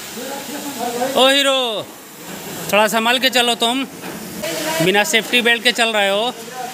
ओ hero, थोड़ा संभाल के चलो, तुम बिना सेफ्टी बेल्ट के चल रहे हो।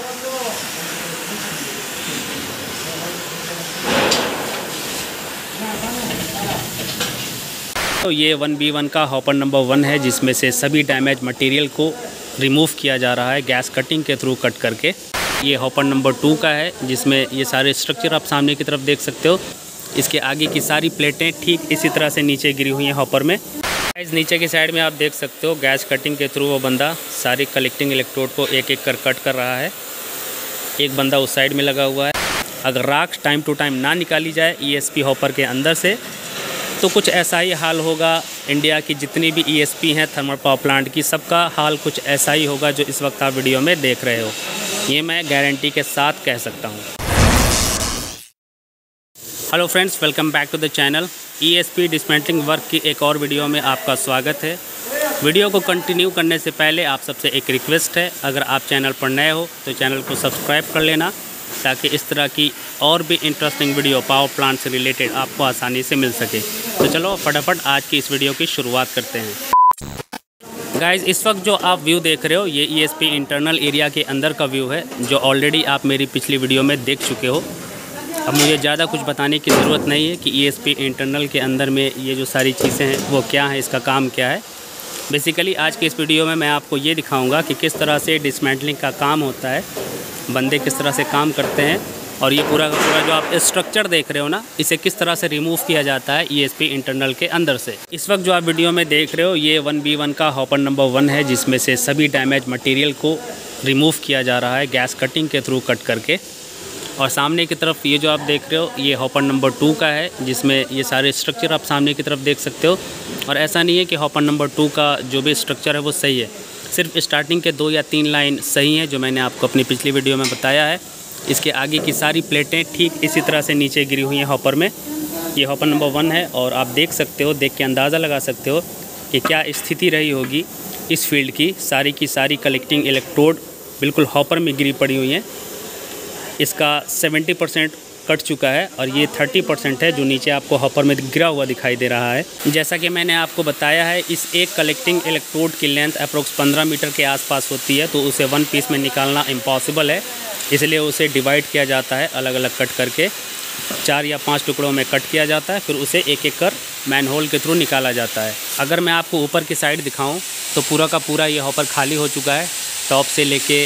तो ये 1B1 का हॉपर नंबर 1 है, जिसमें से सभी डैमेज मटेरियल को रिमूव किया जा रहा है गैस कटिंग के थ्रू कट करके। ये हॉपर नंबर 2 का है, जिसमें ये सारे स्ट्रक्चर आप सामने की तरफ देख सकते हो। इसके आगे की सारी प्लेटें ठीक इसी तरह से नीचे गिरी हुई हैं हॉपर में। इस नीचे की साइड में आप देख सकते हो गैस कटिंग के थ्रू वो बंदा सारी कलेक्टिंग इलेक्ट्रोड को एक एक कर कट कर रहा है। एक बंदा उस साइड में लगा हुआ है। अगर राख टाइम टू टाइम ना निकाली जाए ESP हॉपर के अंदर से, तो कुछ ऐसा ही हाल होगा। इंडिया की जितनी भी ESP हैं थर्मल पावर प्लांट की, सबका हाल कुछ ऐसा ही होगा जो इस वक्त आप वीडियो में देख रहे हो। ये मैं गारंटी के साथ कह सकता हूँ। Hello friends, welcome back to the channel. ESP dismantling work की एक और वीडियो में आपका स्वागत है। वीडियो को कंटिन्यू करने से पहले आप सबसे एक रिक्वेस्ट है, अगर आप चैनल पर नए हो तो चैनल को सब्सक्राइब कर लेना, ताकि इस तरह की और भी इंटरेस्टिंग वीडियो पावर प्लांट से रिलेटेड आपको आसानी से मिल सके। तो चलो फटाफट आज की इस वीडियो की शुरुआत करते हैं। गाइस, इस वक्त जो आप व्यू देख रहे हो ये ESP इंटरनल एरिया के अंदर का व्यू है, जो ऑलरेडी आप मेरी पिछली वीडियो में देख चुके हो। अब मुझे ज़्यादा कुछ बताने की ज़रूरत नहीं है कि ESP इंटरनल के अंदर में ये जो सारी चीज़ें हैं वो क्या है, इसका काम क्या है। बेसिकली आज के इस वीडियो में मैं आपको ये दिखाऊंगा कि किस तरह से डिसमेंटलिंग का काम होता है, बंदे किस तरह से काम करते हैं, और ये पूरा का पूरा जो आप स्ट्रक्चर देख रहे हो ना, इसे किस तरह से रिमूव किया जाता है ESP इंटरनल के अंदर से। इस वक्त जो आप वीडियो में देख रहे हो ये 1B1 का हॉपर नंबर 1 है, जिसमें से सभी डैमेज मटेरियल को रिमूव किया जा रहा है गैस कटिंग के थ्रू कट करके। और सामने की तरफ ये जो आप देख रहे हो ये हॉपर नंबर 2 का है, जिसमें ये सारे स्ट्रक्चर आप सामने की तरफ देख सकते हो। और ऐसा नहीं है कि हॉपर नंबर 2 का जो भी स्ट्रक्चर है वो सही है, सिर्फ स्टार्टिंग के 2 या 3 लाइन सही हैं, जो मैंने आपको अपनी पिछली वीडियो में बताया है। इसके आगे की सारी प्लेटें ठीक इसी तरह से नीचे गिरी हुई हैं हॉपर में। ये हॉपर नंबर 1 है, और आप देख सकते हो, देख के अंदाज़ा लगा सकते हो कि क्या स्थिति रही होगी इस फील्ड की। सारी की सारी कलेक्टिंग इलेक्ट्रोड बिल्कुल हॉपर में गिरी पड़ी हुई हैं। इसका 70% कट चुका है, और ये 30% है जो नीचे आपको हॉपर में गिरा हुआ दिखाई दे रहा है। जैसा कि मैंने आपको बताया है, इस एक कलेक्टिंग इलेक्ट्रोड की लेंथ अप्रोक्स 15 मीटर के आसपास होती है, तो उसे 1 पीस में निकालना इम्पॉसिबल है। इसलिए उसे डिवाइड किया जाता है, अलग अलग कट करके 4 या 5 टुकड़ों में कट किया जाता है। फिर उसे एक एक कर मैनहोल के थ्रू निकाला जाता है। अगर मैं आपको ऊपर की साइड दिखाऊं तो पूरा का पूरा ये हॉपर खाली हो चुका है, टॉप से लेके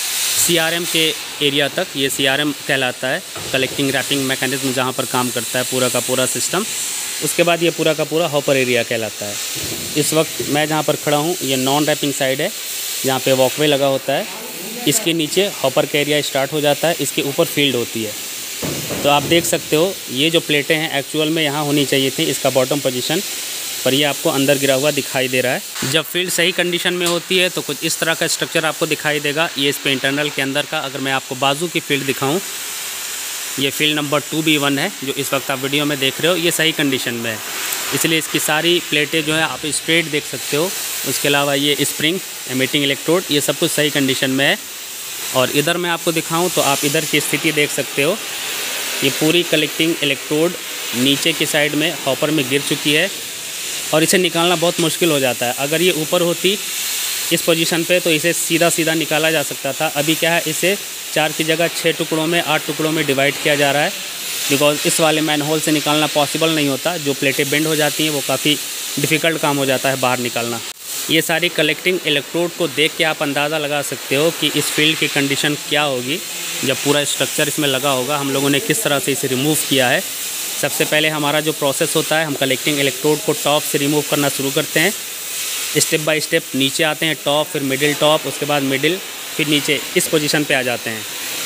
CRM के एरिया तक। ये CRM कहलाता है, कलेक्टिंग रैपिंग मैकेनिज्म, जहाँ पर काम करता है पूरा का पूरा सिस्टम। उसके बाद ये पूरा का पूरा हॉपर एरिया कहलाता है। इस वक्त मैं जहाँ पर खड़ा हूँ ये नॉन रैपिंग साइड है, जहाँ पे वॉकवे लगा होता है। इसके नीचे हॉपर का एरिया स्टार्ट हो जाता है, इसके ऊपर फील्ड होती है। तो आप देख सकते हो ये जो प्लेटें हैं एक्चुअल में यहाँ होनी चाहिए थी, इसका बॉटम पोजीशन, पर ये आपको अंदर गिरा हुआ दिखाई दे रहा है। जब फील्ड सही कंडीशन में होती है तो कुछ इस तरह का स्ट्रक्चर आपको दिखाई देगा ESP इंटरनल के अंदर का। अगर मैं आपको बाजू की फील्ड दिखाऊं, ये फील्ड नंबर 2B1 है जो इस वक्त आप वीडियो में देख रहे हो, ये सही कंडीशन में है। इसलिए इसकी सारी प्लेटें जो है आप स्ट्रेट देख सकते हो। उसके अलावा ये स्प्रिंग, एमिटिंग इलेक्ट्रोड, ये सब कुछ सही कंडीशन में है। और इधर मैं आपको दिखाऊँ तो आप इधर की स्थिति देख सकते हो। ये पूरी कलेक्टिंग इलेक्ट्रोड नीचे की साइड में हॉपर में गिर चुकी है, और इसे निकालना बहुत मुश्किल हो जाता है। अगर ये ऊपर होती इस पोजीशन पे तो इसे सीधा सीधा निकाला जा सकता था। अभी क्या है, इसे 4 की जगह 6 टुकड़ों में, 8 टुकड़ों में डिवाइड किया जा रहा है, बिकॉज इस वाले मैनहोल से निकालना पॉसिबल नहीं होता। जो प्लेटें बेंड हो जाती हैं वो काफ़ी डिफ़िकल्ट काम हो जाता है बाहर निकालना। ये सारी कलेक्टिंग इलेक्ट्रोड को देख के आप अंदाज़ा लगा सकते हो कि इस फील्ड की कंडीशन क्या होगी जब पूरा स्ट्रक्चर इसमें लगा होगा। हम लोगों ने किस तरह से इसे रिमूव किया है। सबसे पहले हमारा जो प्रोसेस होता है, हम कलेक्टिंग इलेक्ट्रोड को टॉप से रिमूव करना शुरू करते हैं। स्टेप बाय स्टेप नीचे आते हैं, टॉप, फिर मिडिल टॉप, उसके बाद मिडिल, फिर नीचे इस पोजीशन पे आ जाते हैं।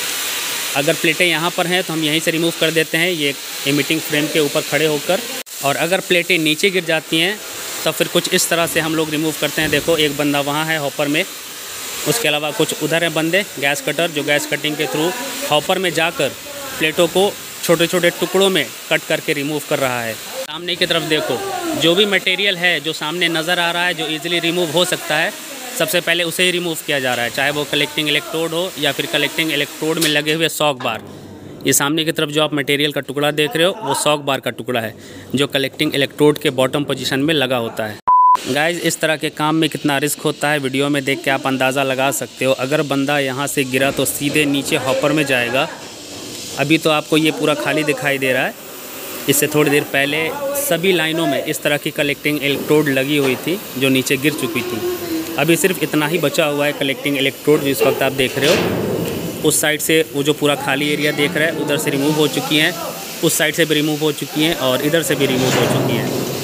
अगर प्लेटें यहाँ पर हैं तो हम यहीं से रिमूव कर देते हैं, ये एमिटिंग फ्रेम के ऊपर खड़े होकर। और अगर प्लेटें नीचे गिर जाती हैं तो फिर कुछ इस तरह से हम लोग रिमूव करते हैं। देखो, एक बंदा वहाँ है हॉपर में, उसके अलावा कुछ उधर है बंदे गैस कटर, जो गैस कटिंग के थ्रू हॉपर में जाकर प्लेटों को छोटे छोटे टुकड़ों में कट करके रिमूव कर रहा है। सामने की तरफ देखो, जो भी मटेरियल है जो सामने नज़र आ रहा है, जो इजीली रिमूव हो सकता है, सबसे पहले उसे ही रिमूव किया जा रहा है, चाहे वो कलेक्टिंग इलेक्ट्रोड हो या फिर कलेक्टिंग इलेक्ट्रोड में लगे हुए शॉक बार। ये सामने की तरफ जो आप मटेरियल का टुकड़ा देख रहे हो वो शॉक बार का टुकड़ा है जो कलेक्टिंग इलेक्ट्रोड के बॉटम पोजीशन में लगा होता है। गाइज, इस तरह के काम में कितना रिस्क होता है वीडियो में देख के आप अंदाज़ा लगा सकते हो। अगर बंदा यहाँ से गिरा तो सीधे नीचे हॉपर में जाएगा। अभी तो आपको ये पूरा खाली दिखाई दे रहा है, इससे थोड़ी देर पहले सभी लाइनों में इस तरह की कलेक्टिंग इलेक्ट्रोड लगी हुई थी जो नीचे गिर चुकी थी। अभी सिर्फ इतना ही बचा हुआ है कलेक्टिंग इलेक्ट्रोड जो इस वक्त आप देख रहे हो। उस साइड से वो जो पूरा खाली एरिया देख रहा है उधर से रिमूव हो चुकी हैं, उस साइड से भी रिमूव हो चुकी हैं और इधर से भी रिमूव हो चुकी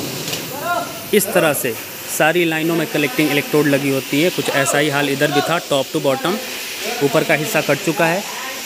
हैं। इस तरह से सारी लाइनों में कलेक्टिंग इलेक्ट्रोड लगी होती है। कुछ ऐसा ही हाल इधर भी था, टॉप टू बॉटम। ऊपर का हिस्सा कट चुका है।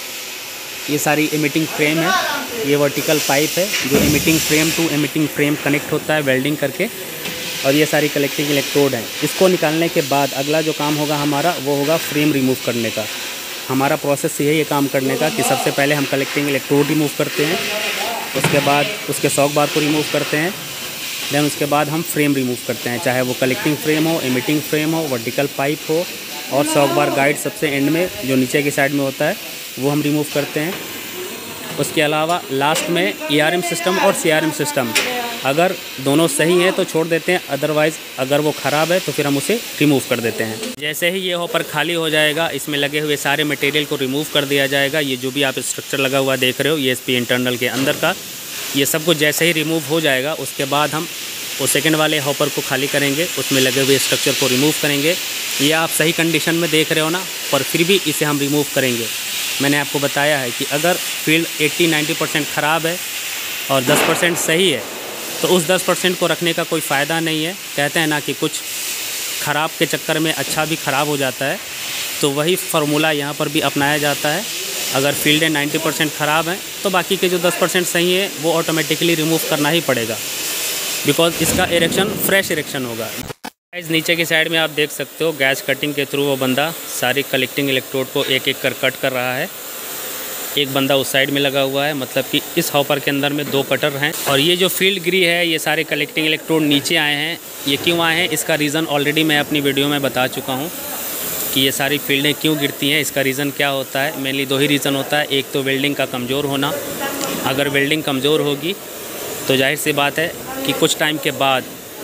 ये सारी एमिटिंग फ्रेम है, ये वर्टिकल पाइप है जो emitting frame to emitting frame connect होता है वेल्डिंग करके, और ये सारी कलेक्टिंग इलेक्ट्रोड हैं। इसको निकालने के बाद अगला जो काम होगा हमारा वो होगा फ्रेम रिमूव करने का। हमारा प्रोसेस यही है काम करने का कि सबसे पहले हम कलेक्टिंग इलेक्ट्रोड रिमूव करते हैं, उसके बाद उसके शॉक बार को रिमूव करते हैं, देन उसके बाद हम फ्रेम रिमूव करते हैं, चाहे वो कलेक्टिंग फ्रेम हो, एमिटिंग फ्रेम हो, वर्टिकल पाइप हो, और शॉक बार गाइड सबसे एंड में जो नीचे की साइड में होता है वो हम रिमूव करते हैं। उसके अलावा लास्ट में ERM सिस्टम और CRM सिस्टम, अगर दोनों सही हैं तो छोड़ देते हैं, अदरवाइज़ अगर वो ख़राब है तो फिर हम उसे रिमूव कर देते हैं। जैसे ही ये हॉपर खाली हो जाएगा इसमें लगे हुए सारे मटेरियल को रिमूव कर दिया जाएगा। ये जो भी आप स्ट्रक्चर लगा हुआ देख रहे हो ESP इंटरनल के अंदर का, ये सब कुछ जैसे ही रिमूव हो जाएगा उसके बाद हम वो सेकंड वाले हॉपर को खाली करेंगे, उसमें लगे हुए स्ट्रक्चर को रिमूव करेंगे। ये आप सही कंडीशन में देख रहे हो ना, पर फिर भी इसे हम रिमूव करेंगे। मैंने आपको बताया है कि अगर फील्ड 80-90% ख़राब है और 10% सही है तो उस 10% को रखने का कोई फ़ायदा नहीं है। कहते हैं ना कि कुछ ख़राब के चक्कर में अच्छा भी ख़राब हो जाता है, तो वही फार्मूला यहाँ पर भी अपनाया जाता है। अगर फील्डें 90% ख़राब हैं तो बाकी के जो 10% सही है वो ऑटोमेटिकली रिमूव करना ही पड़ेगा, बिकॉज इसका इरेक्शन फ्रेश इरेक्शन होगा। इस नीचे की साइड में आप देख सकते हो गैस कटिंग के थ्रू वो बंदा सारी कलेक्टिंग इलेक्ट्रोड को एक एक कर कट कर रहा है। एक बंदा उस साइड में लगा हुआ है, मतलब कि इस हॉपर के अंदर में 2 कटर हैं। और ये जो फील्ड गिरी है, ये सारे कलेक्टिंग इलेक्ट्रोड नीचे आए हैं। ये क्यों आए हैं इसका रीज़न ऑलरेडी मैं अपनी वीडियो में बता चुका हूँ कि ये सारी फील्डें क्यों गिरती हैं। इसका रीज़न क्या होता है, मेनली 2 ही रीज़न होता है। एक तो वेल्डिंग का कमज़ोर होना, अगर वेल्डिंग कमज़ोर होगी तो जाहिर सी बात है कि कुछ टाइम के बाद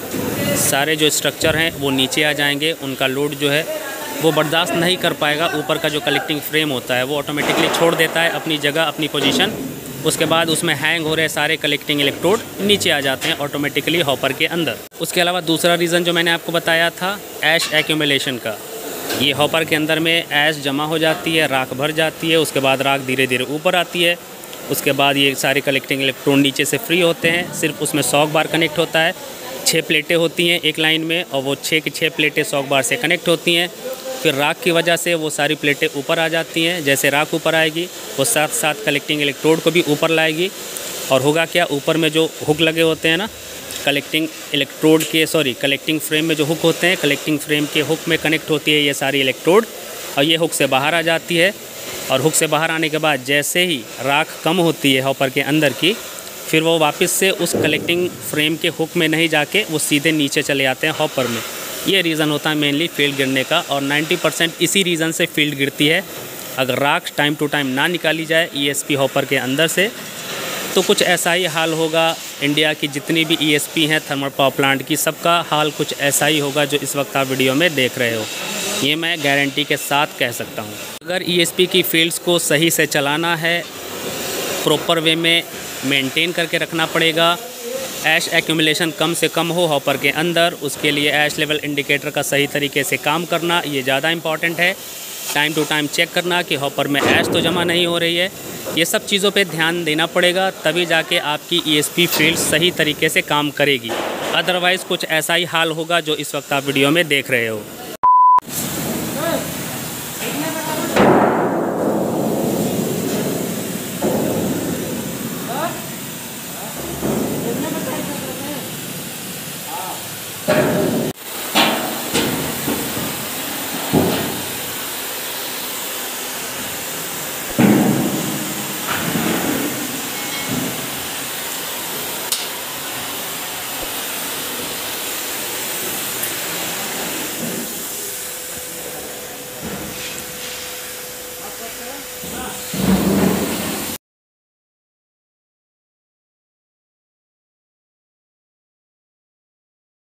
सारे जो स्ट्रक्चर हैं वो नीचे आ जाएंगे, उनका लोड जो है वो बर्दाश्त नहीं कर पाएगा। ऊपर का जो कलेक्टिंग फ्रेम होता है वो ऑटोमेटिकली छोड़ देता है अपनी जगह, अपनी पोजीशन। उसके बाद उसमें हैंग हो रहे सारे कलेक्टिंग इलेक्ट्रोड नीचे आ जाते हैं ऑटोमेटिकली हॉपर के अंदर। उसके अलावा दूसरा रीज़न जो मैंने आपको बताया था ऐश एक्यूमुलेशन का, ये हॉपर के अंदर में ऐश जमा हो जाती है, राख भर जाती है, उसके बाद राख धीरे धीरे ऊपर आती है। उसके बाद ये सारे कलेक्टिंग इलेक्ट्रोड नीचे से फ्री होते हैं, सिर्फ उसमें शॉक बार कनेक्ट होता है। 6 प्लेटें होती हैं एक लाइन में और वो 6 की 6 प्लेटें शॉक बार से कनेक्ट होती हैं। फिर राख की वजह से वो सारी प्लेटें ऊपर आ जाती हैं। जैसे राख ऊपर आएगी वो साथ साथ कलेक्टिंग इलेक्ट्रोड को भी ऊपर लाएगी। और होगा क्या, ऊपर में जो हुक लगे होते हैं ना कलेक्टिंग इलेक्ट्रोड के, कलेक्टिंग फ्रेम में जो हुक होते हैं, कलेक्टिंग फ्रेम के हुक में कनेक्ट होती है ये सारी इलेक्ट्रोड, और ये हुक से बाहर आ जाती है। और हुक से बाहर आने के बाद जैसे ही राख कम होती है हॉपर के अंदर की, फिर वो वापस से उस कलेक्टिंग फ्रेम के हुक में नहीं जाके वो सीधे नीचे चले आते हैं हॉपर में। ये रीज़न होता है मेनली फील्ड गिरने का, और 90% इसी रीज़न से फील्ड गिरती है। अगर राख टाइम टू टाइम ना निकाली जाए ESP हॉपर के अंदर से तो कुछ ऐसा ही हाल होगा। इंडिया की जितनी भी ESP हैं थर्मल पावर प्लांट की, सबका हाल कुछ ऐसा ही होगा जो इस वक्त आप वीडियो में देख रहे हो। ये मैं गारंटी के साथ कह सकता हूँ। अगर ESP की फील्ड्स को सही से चलाना है, प्रॉपर वे में मेंटेन करके रखना पड़ेगा। ऐश एक्यूमुलेशन कम से कम हो हॉपर के अंदर, उसके लिए ऐश लेवल इंडिकेटर का सही तरीके से काम करना ये ज़्यादा इंपॉर्टेंट है। टाइम टू टाइम चेक करना कि हॉपर में ऐश तो जमा नहीं हो रही है। ये सब चीज़ों पे ध्यान देना पड़ेगा, तभी जाके आपकी ESP फील्ड सही तरीके से काम करेगी। अदरवाइज़ कुछ ऐसा ही हाल होगा जो इस वक्त आप वीडियो में देख रहे हो।